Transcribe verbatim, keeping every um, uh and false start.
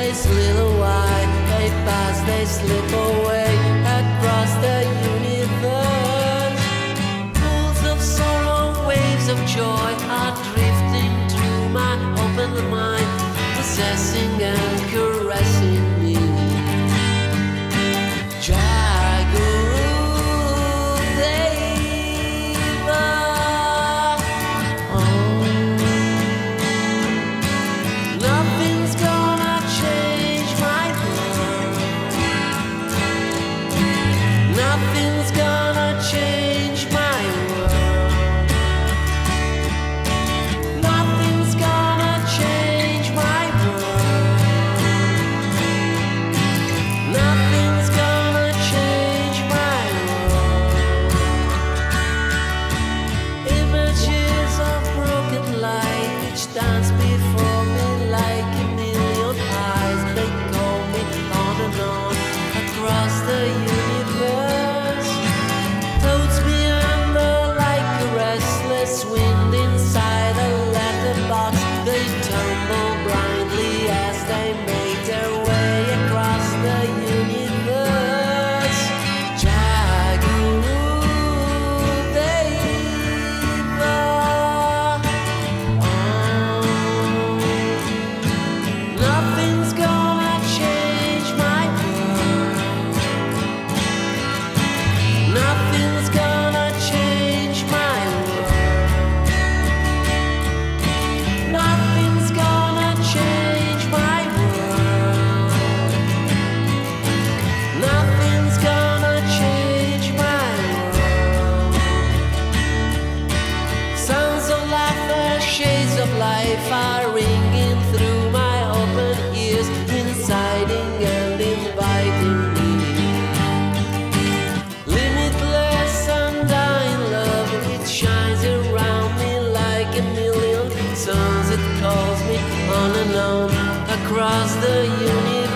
they slither wide, they pass, they slip away across the universe. Pools of sorrow, waves of joy are drifting through my open mind, possessing and caressing me. Nothing's gonna change my world. Nothing's gonna change my world. Nothing's gonna change my world. Images of broken light which dance before me like a million eyes. They call me on and on across the universe. Wind inside a letterbox, they tumble blindly as they make their way across the universe. Jagurudeva, oh, nothing's gonna change my world. Nothing's gonna change my world. Nothing's gonna change my world. Nothing's gonna change my world. Sounds of laughter, shades of life are ringing through my open ears, inciting and inviting me. Limitless, undying love, it shines around me like a million suns. It calls me on and on across the universe.